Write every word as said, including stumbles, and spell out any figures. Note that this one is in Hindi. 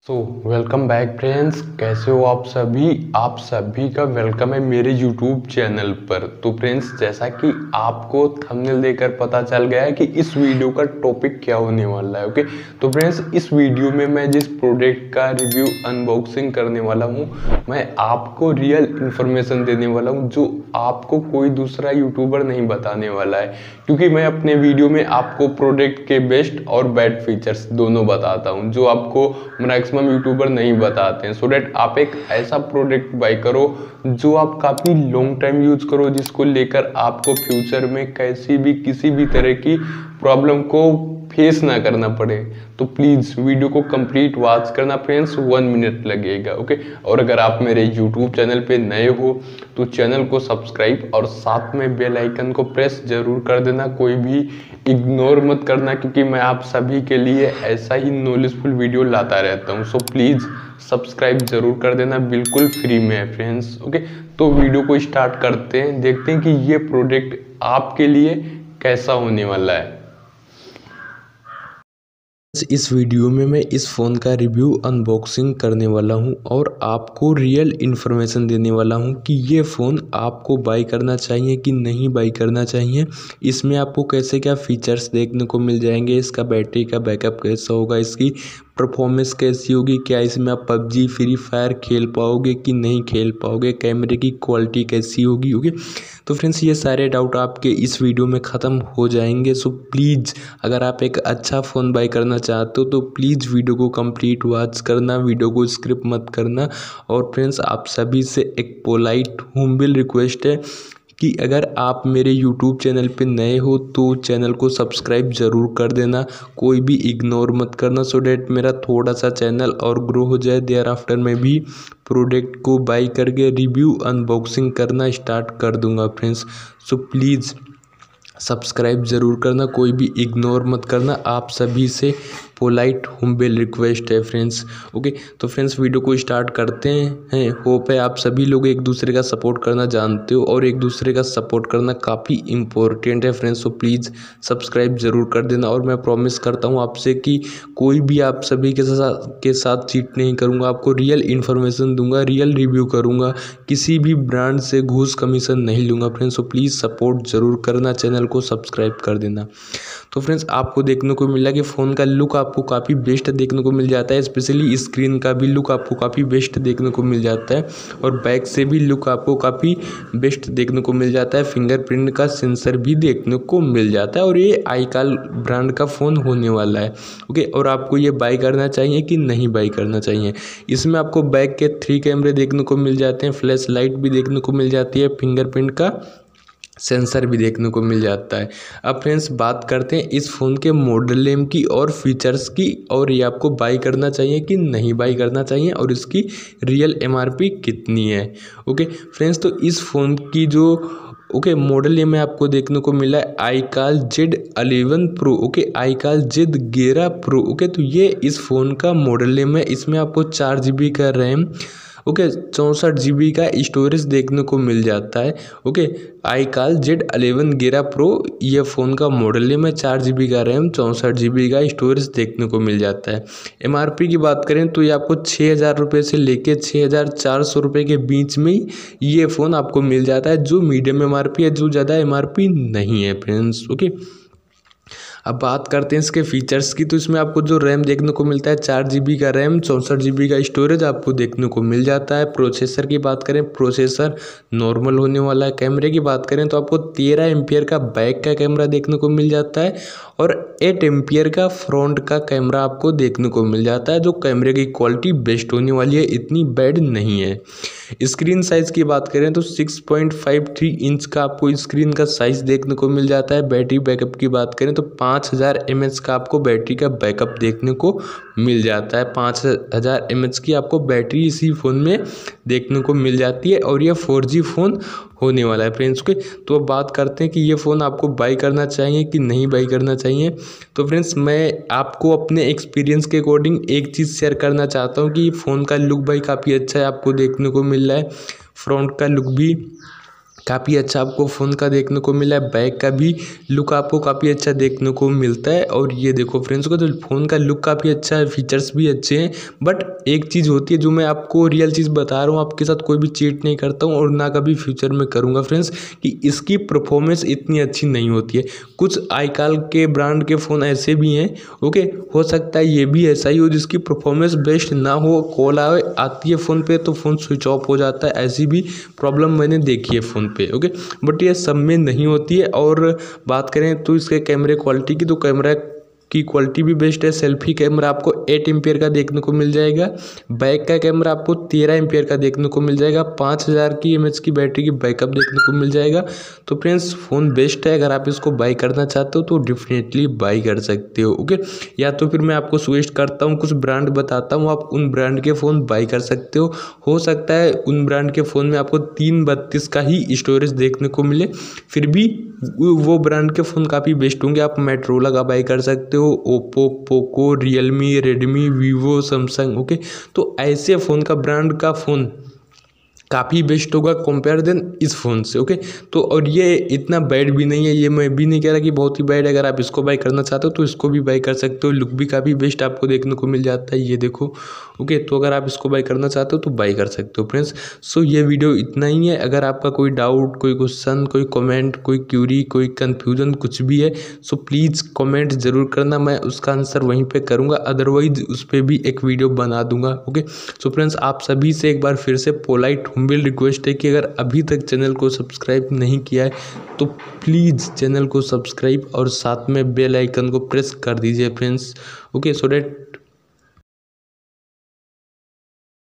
सो वेलकम बैक फ्रेंड्स, कैसे हो आप सभी। आप सभी का वेलकम है मेरे यूट्यूब चैनल पर। तो फ्रेंड्स, जैसा कि आपको थंबनेल देखकर पता चल गया है कि इस वीडियो का टॉपिक क्या होने वाला है। ओके, तो फ्रेंड्स, इस वीडियो में मैं जिस प्रोडक्ट का रिव्यू अनबॉक्सिंग करने वाला हूँ, मैं आपको रियल इन्फॉर्मेशन देने वाला हूँ जो आपको कोई दूसरा यूट्यूबर नहीं बताने वाला है। क्योंकि मैं अपने वीडियो में आपको प्रोडक्ट के बेस्ट और बैड फीचर्स दोनों बताता हूँ जो आपको मैक्सिमम यूट्यूबर नहीं बताते हैं, सो डैट आप एक ऐसा प्रोडक्ट बाय करो जो आप काफ़ी लॉन्ग टाइम यूज करो, जिसको लेकर आपको फ्यूचर में कैसी भी किसी भी तरह की प्रॉब्लम को फेस ना करना पड़े। तो प्लीज़ वीडियो को कंप्लीट वॉच करना फ्रेंड्स, वन मिनट लगेगा। ओके, और अगर आप मेरे यूट्यूब चैनल पे नए हो तो चैनल को सब्सक्राइब और साथ में बेल आइकन को प्रेस जरूर कर देना। कोई भी इग्नोर मत करना, क्योंकि मैं आप सभी के लिए ऐसा ही नॉलेजफुल वीडियो लाता रहता हूँ। सो प्लीज़ सब्सक्राइब जरूर कर देना, बिल्कुल फ्री में है फ्रेंड्स। ओके, तो वीडियो को स्टार्ट करते हैं, देखते हैं कि ये प्रोडक्ट आपके लिए कैसा होने वाला है। इस वीडियो में मैं इस फ़ोन का रिव्यू अनबॉक्सिंग करने वाला हूं और आपको रियल इन्फॉर्मेशन देने वाला हूं कि ये फ़ोन आपको बाय करना चाहिए कि नहीं बाय करना चाहिए। इसमें आपको कैसे क्या फ़ीचर्स देखने को मिल जाएंगे, इसका बैटरी का बैकअप कैसा होगा, इसकी परफॉर्मेंस कैसी होगी, क्या इसमें आप पबजी फ्री फायर खेल पाओगे कि नहीं खेल पाओगे, कैमरे की क्वालिटी कैसी होगी। ओके, तो फ्रेंड्स, ये सारे डाउट आपके इस वीडियो में ख़त्म हो जाएंगे। सो प्लीज़, अगर आप एक अच्छा फ़ोन बाय करना चाहते हो तो प्लीज़ वीडियो को कंप्लीट वॉच करना, वीडियो को स्किप मत करना। और फ्रेंड्स, आप सभी से एक पोलाइट हुम्बल रिक्वेस्ट है कि अगर आप मेरे यूट्यूब चैनल पे नए हो तो चैनल को सब्सक्राइब ज़रूर कर देना, कोई भी इग्नोर मत करना, सो डैट मेरा थोड़ा सा चैनल और ग्रो हो जाए। देयर आफ्टर मैं भी प्रोडक्ट को बाय करके रिव्यू अनबॉक्सिंग करना स्टार्ट कर दूंगा फ्रेंड्स। सो प्लीज़ सब्सक्राइब ज़रूर करना, कोई भी इग्नोर मत करना, आप सभी से पोलाइट हुम्बल रिक्वेस्ट है फ्रेंड्स। ओके, तो फ्रेंड्स, वीडियो को स्टार्ट करते हैं। होप है आप सभी लोग एक दूसरे का सपोर्ट करना जानते हो और एक दूसरे का सपोर्ट करना काफ़ी इम्पोर्टेंट है फ्रेंड्स। सो प्लीज़ सब्सक्राइब ज़रूर कर देना और मैं प्रॉमिस करता हूँ आपसे कि कोई भी आप सभी के साथ के साथ चीट नहीं करूँगा, आपको रियल इन्फॉर्मेशन दूंगा, रियल रिव्यू करूँगा, किसी भी ब्रांड से घूस कमीशन नहीं लूँगा फ्रेंड्स। सो प्लीज़ सपोर्ट ज़रूर करना, चैनल को सब्सक्राइब कर देना। तो फ्रेंड्स, आपको देखने को मिला कि फ़ोन का लुक आपको काफ़ी बेस्ट देखने को मिल जाता है, स्पेशली स्क्रीन का भी लुक आपको काफ़ी बेस्ट देखने को मिल जाता है और बैक से भी लुक आपको काफ़ी बेस्ट देखने को मिल जाता है। फिंगरप्रिंट का सेंसर भी देखने को मिल जाता है और ये आईकाल ब्रांड का फ़ोन होने वाला है। ओके, और आपको ये बाय करना चाहिए कि नहीं बाय करना चाहिए। इसमें आपको बैक के थ्री कैमरे देखने को मिल जाते हैं, फ्लैश लाइट भी देखने को मिल जाती है, फिंगरप्रिंट का सेंसर भी देखने को मिल जाता है। अब फ्रेंड्स, बात करते हैं इस फ़ोन के मॉडल नेम की और फीचर्स की, और ये आपको बाय करना चाहिए कि नहीं बाय करना चाहिए और इसकी रियल एमआरपी कितनी है। ओके फ्रेंड्स, तो इस फ़ोन की जो ओके मॉडल नेम में आपको देखने को मिला है iKall Z eleven pro. Okay, iKall Z ग्यारह प्रो। ओके, तो ये इस फ़ोन का मॉडल नेम है। इसमें आपको चार जी बी का रैम, ओके, चौंसठ जी बी का स्टोरेज देखने को मिल जाता है। ओके, आईकाल जेड अलेवन ग्यारह प्रो ये फ़ोन का मॉडल नेम है, चार जी बी का रैम, चौंसठ जी बी का स्टोरेज देखने को मिल जाता है। एमआरपी की बात करें तो ये आपको छः हज़ार रुपये से लेके छः हज़ार चार सौ रुपये के बीच में ये फ़ोन आपको मिल जाता है, जो मीडियम एमआरपी है, जो ज़्यादा एमआरपी नहीं है फ्रेंड्स। ओके, अब बात करते हैं इसके फीचर्स की। तो इसमें आपको जो रैम देखने को मिलता है, चार जी बी का रैम, चौंसठ जी बी का स्टोरेज आपको देखने को मिल जाता है। प्रोसेसर की बात करें, प्रोसेसर नॉर्मल होने वाला है। कैमरे की बात करें तो आपको तेरह एम्पियर का बैक का कैमरा देखने को मिल जाता है और एट एम्पियर का फ्रंट का कैमरा आपको देखने को मिल जाता है, जो कैमरे की क्वालिटी बेस्ट होने वाली है, इतनी बैड नहीं है। स्क्रीन साइज़ की बात करें तो six point five three inch का आपको स्क्रीन का साइज़ देखने को मिल जाता है। बैटरी बैकअप की बात करें तो पाँच हज़ार एम एच का आपको बैटरी का बैकअप देखने को मिल जाता है। पाँच हज़ार एम एच की आपको बैटरी इसी फ़ोन में देखने को मिल जाती है और यह फोर जी फ़ोन होने वाला है फ्रेंड्स के। तो अब बात करते हैं कि ये फ़ोन आपको बाय करना चाहिए कि नहीं बाय करना चाहिए। तो फ्रेंड्स, मैं आपको अपने एक्सपीरियंस के अकॉर्डिंग एक चीज़ शेयर करना चाहता हूँ कि फ़ोन का लुक भाई काफ़ी अच्छा है, आपको देखने को मिल रहा है। फ्रंट का लुक भी काफ़ी अच्छा आपको फ़ोन का देखने को मिला है। बैक का भी लुक आपको काफ़ी अच्छा देखने को मिलता है। और ये देखो फ्रेंड्स को तो फ़ोन का लुक काफ़ी अच्छा है, फीचर्स भी अच्छे हैं। बट एक चीज़ होती है जो मैं आपको रियल चीज़ बता रहा हूँ, आपके साथ कोई भी चीट नहीं करता हूँ और ना कभी फ्यूचर में करूँगा फ्रेंड्स, कि इसकी परफॉर्मेंस इतनी अच्छी नहीं होती है। कुछ आईकाल के ब्रांड के फ़ोन ऐसे भी हैं, ओके, हो सकता है ये भी ऐसा ही हो जिसकी परफॉर्मेंस बेस्ट ना हो, कॉल आए आती है फ़ोन पे तो फ़ोन स्विच ऑफ हो जाता है। ऐसी भी प्रॉब्लम मैंने देखी है फ़ोन पे, ओके, बट ये सब में नहीं होती है। और बात करें तो इसके कैमरे क्वालिटी की, तो कैमरा की क्वालिटी भी बेस्ट है। सेल्फी कैमरा आपको एट एम्पियर का देखने को मिल जाएगा। बैक का कैमरा आपको तेरह एम्पियर का देखने को मिल जाएगा। पाँच हज़ार की एम एच की बैटरी की बैकअप देखने को मिल जाएगा। तो फ्रेंड्स फ़ोन बेस्ट है, अगर आप इसको बाई करना चाहते हो तो डेफिनेटली बाई कर सकते हो, ओके। या तो फिर मैं आपको सजेस्ट करता हूँ, कुछ ब्रांड बताता हूँ, आप उन ब्रांड के फ़ोन बाई कर सकते हो। हो सकता है उन ब्रांड के फ़ोन में आपको तीन बत्तीस का ही स्टोरेज देखने को मिले, फिर भी वो ब्रांड के फ़ोन काफ़ी बेस्ट होंगे। आप मोटोरोला का बाई कर सकते हो, Oppo, Poco, Realme, Redmi, Vivo, Samsung, okay. तो ऐसे फ़ोन का ब्रांड का फ़ोन काफ़ी बेस्ट होगा कंपेयर देन इस फ़ोन से, ओके। तो और ये इतना बैड भी नहीं है, ये मैं भी नहीं कह रहा कि बहुत ही बैड है। अगर आप इसको बाई करना चाहते हो तो इसको भी बाई कर सकते हो, लुक भी काफ़ी बेस्ट आपको देखने को मिल जाता है, ये देखो, ओके। तो अगर आप इसको बाई करना चाहते हो तो बाई कर सकते हो फ्रेंड्स। सो ये वीडियो इतना ही है। अगर आपका कोई डाउट, कोई क्वेश्चन, कोई कमेंट, कोई क्यूरी, कोई कन्फ्यूजन कुछ भी है, सो प्लीज़ कमेंट ज़रूर करना, मैं उसका आंसर वहीं पे करूँगा। अदरवाइज उस पर भी एक वीडियो बना दूंगा, ओके। सो फ्रेंड्स आप सभी से एक बार फिर से पोलाइट हम्बल रिक्वेस्ट है कि अगर अभी तक चैनल को सब्सक्राइब नहीं किया है तो प्लीज़ चैनल को सब्सक्राइब और साथ में बेल आइकन को प्रेस कर दीजिए फ्रेंड्स, ओके, सो डेट